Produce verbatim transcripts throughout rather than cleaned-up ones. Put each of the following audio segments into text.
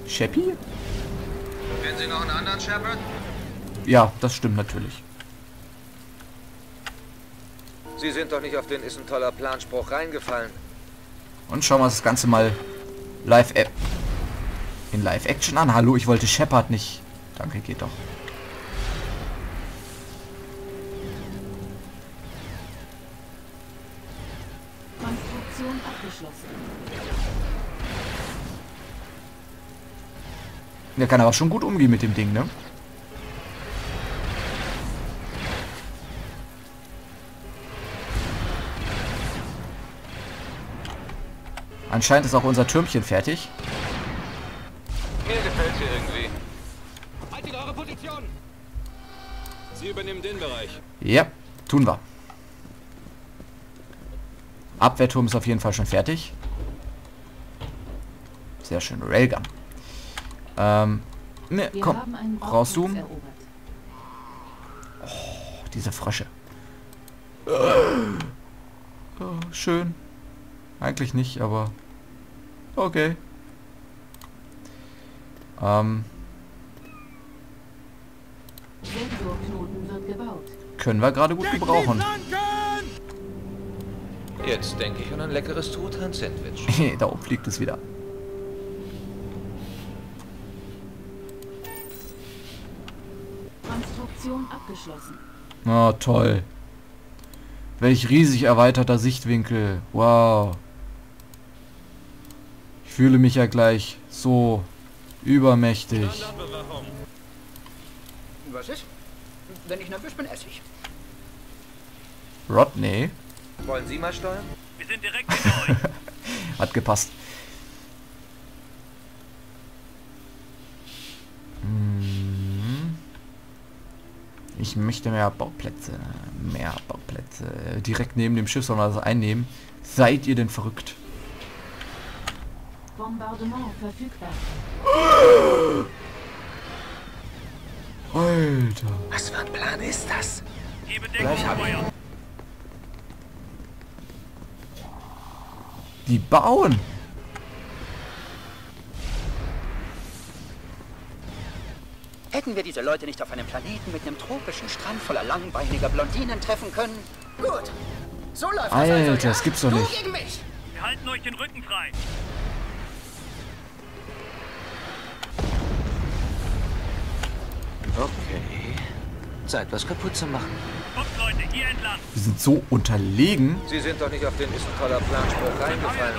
Sheppy? Kennen Sie noch einen anderen Shepard? Ja, das stimmt natürlich. Sie sind doch nicht auf den ist ein toller Planspruch reingefallen. Und schauen wir uns das Ganze mal live in Live-Action an. Hallo, ich wollte Shepard nicht. Danke, geht doch. Konstruktion abgeschlossen. Der kann aber schon gut umgehen mit dem Ding, ne? Anscheinend ist auch unser Türmchen fertig. Mir gefällt hier irgendwie. Haltet eure Position! Sie übernehmen den Bereich. Ja, tun wir. Abwehrturm ist auf jeden Fall schon fertig. Sehr schön. Railgun. Ähm, ne, Wir komm, haben einen rauszoomen. Bauplatz erobert. Oh, diese Frösche. Oh, schön. Eigentlich nicht, aber okay. Ähm, Sektorknoten wird gebaut. können wir gerade gut gebrauchen. Jetzt denke ich an ein leckeres Truthahn-Sandwich. Da oben fliegt es wieder. Konstruktion abgeschlossen. Oh, toll. Welch riesig erweiterter Sichtwinkel. Wow. Ich fühle mich ja gleich so übermächtig. Standardbewachung. Was ist? Wenn ich nervös bin, esse ich. Rodney. Wollen Sie mal steuern? Wir sind direkt hinter euch. Hat gepasst. Hm. Ich möchte mehr Bauplätze. Mehr Bauplätze. Direkt neben dem Schiff sollen wir das einnehmen. Seid ihr denn verrückt? Bombardement verfügbar. Alter. Was für ein Plan ist das? Gebe Gleich hab ich. Deckungsfeuer. Die bauen. Hätten wir diese Leute nicht auf einem Planeten mit einem tropischen Strand voller langbeiniger Blondinen treffen können? Gut. So läuft das Alter, also, ja? das gibt's doch Du nicht. gegen mich. Wir halten euch den Rücken frei. Okay. Zeit, was kaputt zu machen. Kommt Leute, hier entlang. Wir sind so unterlegen. Sie sind doch nicht auf den ist ein toller Planspruch reingefallen.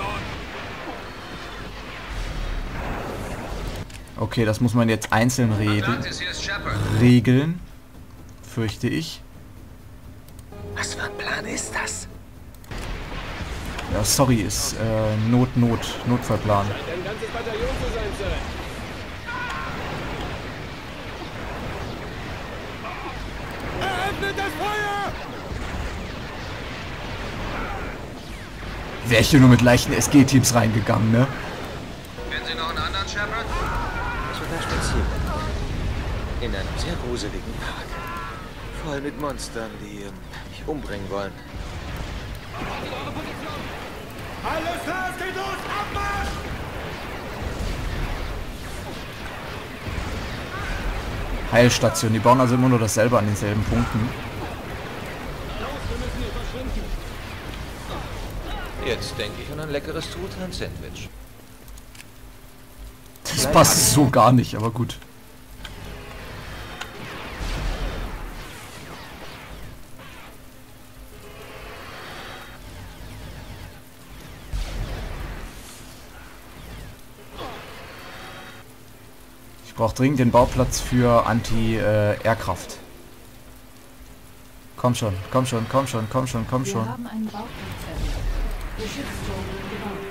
Okay, das muss man jetzt einzeln regeln. Atlantis, hier ist Shepard. Regeln. Fürchte ich. Was für ein Plan ist das? Ja, sorry, ist äh, Not, Not, Notfallplan. Ein ganzes Bataillon zu sein, Sir. Eröffnet das Feuer! Wäre ich hier nur mit leichten S G-Teams reingegangen, ne? Kennen Sie noch einen anderen Shepard? Das wird ein Spaziergang. In einem sehr gruseligen Park. Voll mit Monstern, die ähm, mich umbringen wollen. Alles klar, es geht los! Abmarsch! Heilstation, die bauen also immer nur dasselbe an denselben Punkten. Jetzt denke ich an ein leckeres Truthahn-Sandwich. Das passt so gar nicht, aber gut. Ich brauche dringend den Bauplatz für Anti-Airkraft. Komm schon, komm schon, komm schon, komm schon, komm Wir schon. haben einen Bauplatz erobert. Geschützturm wird gebaut.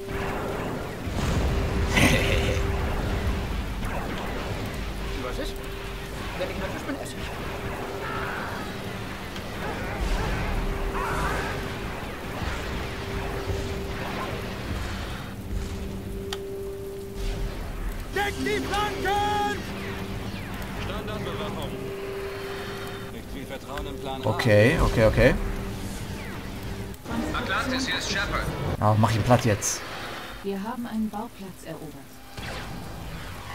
Was ist? Wenn ich nervös bin, esse ich. Deckt die Flanken! Standardbewachung. Nicht viel Vertrauen im Plan A. Okay, okay, okay. Atlantis, hier ist Shepard. Ah, mach ihn platt jetzt. Wir haben einen Bauplatz erobert.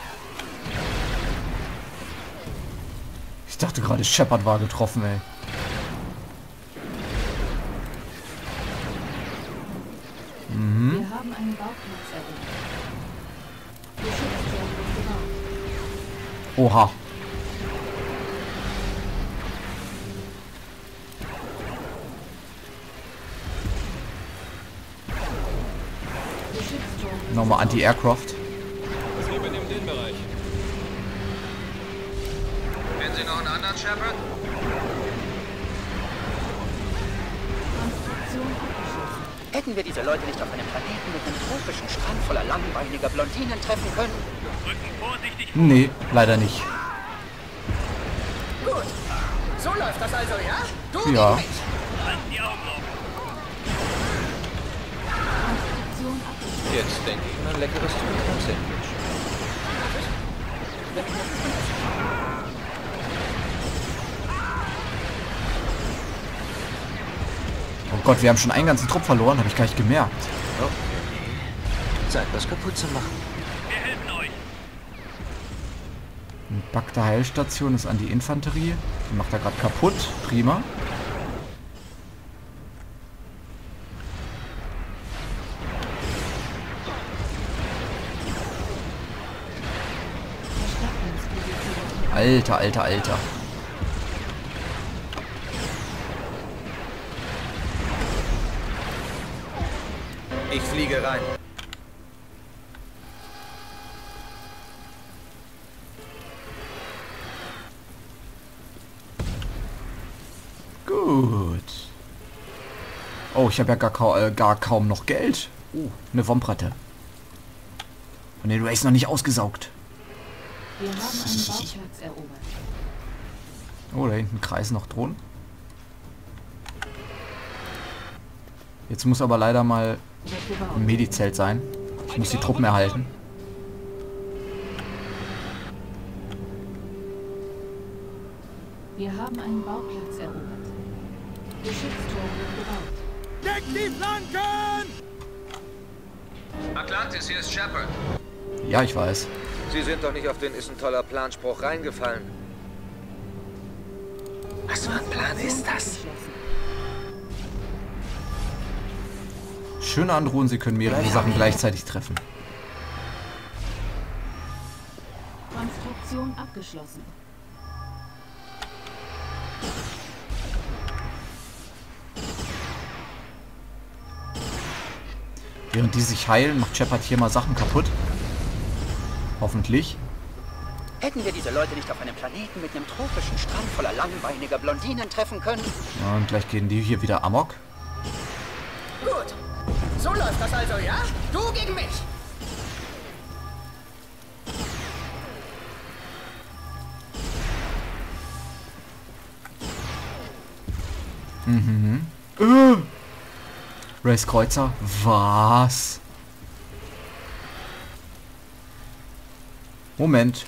dachte gerade, Shepard war getroffen, ey. Mhm. Wir haben einen Bauplatz erobert. Geschützturm wird gebaut. Oha. Geschützturm wird Nochmal Anti-Aircraft. Sie übernehmen den Bereich. Kennen Sie noch einen anderen Shepard? Konstruktion abgeschlossen. Hätten wir diese Leute nicht auf einem Planeten mit einem tropischen Strand voller langbeiniger Blondinen treffen können? Nee, leider nicht. Gut. So läuft das also, ja? Du Ja. gegen mich. Konstruktion abgeschlossen. Jetzt denke ich mal ein leckeres Sandwich. Oh Gott, wir haben schon einen ganzen Trupp verloren, habe ich gar nicht gemerkt. Okay. Zeit, was kaputt zu machen. Eine Bagda Heilstation ist an die Infanterie. Die macht er gerade kaputt. Prima. Alter, alter, alter. Ich fliege rein. Gut. Oh, ich habe ja gar, kau äh, gar kaum noch Geld. Oh, eine Womprette. Und den Race noch nicht ausgesaugt. Wir haben einen Bauplatz erobert. Oh, da hinten kreisen noch Drohnen. Jetzt muss aber leider mal Wird gebaut. ein Medizelt sein. Ich muss die Truppen erhalten. Wir haben einen Bauplatz erobert. Geschützturm wird gebaut. Deck die Flanken! Atlantis, hier ist Shepard. Ja, ich weiß. Sie sind doch nicht auf den ist ein toller Planspruch reingefallen. Was für ein Plan ist das? Abgeschlossen. Schöne Androhnen, sie können mehrere Sachen gleichzeitig treffen. Konstruktion abgeschlossen. Während die sich heilen, macht Shepard hier mal Sachen kaputt. Hoffentlich. Hätten wir diese Leute nicht auf einem Planeten mit einem tropischen Strand voller langbeiniger Blondinen treffen können? Ja, und gleich gehen die hier wieder amok. Gut. So läuft das also, ja? Du gegen mich. Mhm. Äh. Race Kreuzer. Was? Moment.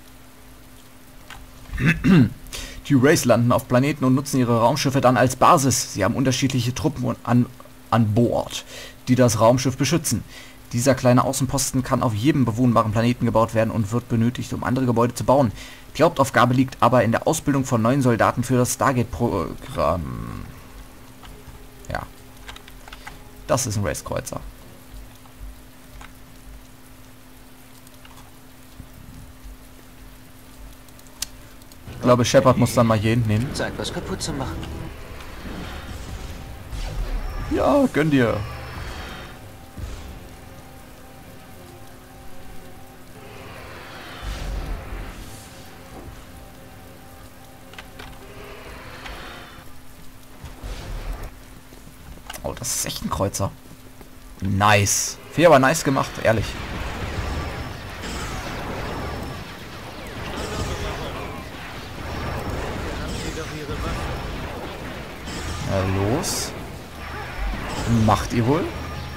Die Race landen auf Planeten und nutzen ihre Raumschiffe dann als Basis. Sie haben unterschiedliche Truppen an, an Bord, die das Raumschiff beschützen. Dieser kleine Außenposten kann auf jedem bewohnbaren Planeten gebaut werden und wird benötigt, um andere Gebäude zu bauen. Die Hauptaufgabe liegt aber in der Ausbildung von neuen Soldaten für das Stargate-Programm. Ja. Das ist ein Race-Kreuzer. Ich glaube, Shepard muss dann mal hier hinten. Zeit, was kaputt zu machen. Ja, gönn dir. Oh, das ist echt ein Kreuzer. Nice. Viel aber nice gemacht, ehrlich. Na los. Macht ihr wohl?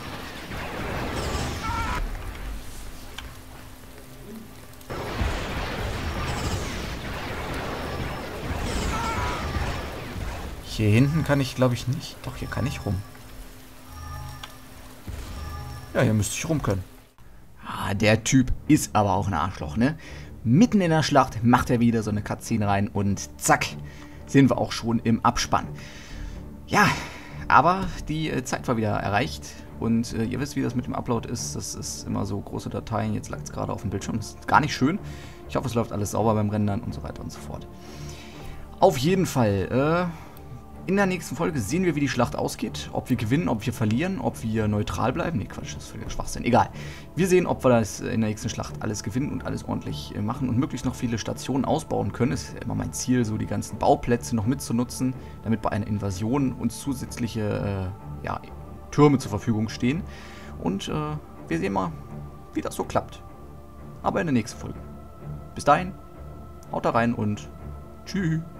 Hier hinten kann ich, glaube ich, nicht. Doch, hier kann ich rum. Ja, hier müsste ich rum können. Ah, der Typ ist aber auch ein Arschloch, ne? mitten in der Schlacht macht er wieder so eine Cutscene rein und zack, sind wir auch schon im Abspann. Ja, aber die äh, Zeit war wieder erreicht und äh, ihr wisst, wie das mit dem Upload ist. Das ist immer so große Dateien, jetzt lag es gerade auf dem Bildschirm, das ist gar nicht schön. Ich hoffe, es läuft alles sauber beim Rendern und so weiter und so fort. Auf jeden Fall, äh, in der nächsten Folge sehen wir, wie die Schlacht ausgeht. Ob wir gewinnen, ob wir verlieren, ob wir neutral bleiben. Ne, Quatsch, das ist völliger Schwachsinn. Egal. Wir sehen, ob wir das in der nächsten Schlacht alles gewinnen und alles ordentlich äh, machen und möglichst noch viele Stationen ausbauen können. Es ist ja immer mein Ziel, so die ganzen Bauplätze noch mitzunutzen, damit bei einer Invasion uns zusätzliche äh, ja, Türme zur Verfügung stehen. Und äh, wir sehen mal, wie das so klappt. Aber in der nächsten Folge. Bis dahin, haut da rein und tschüss.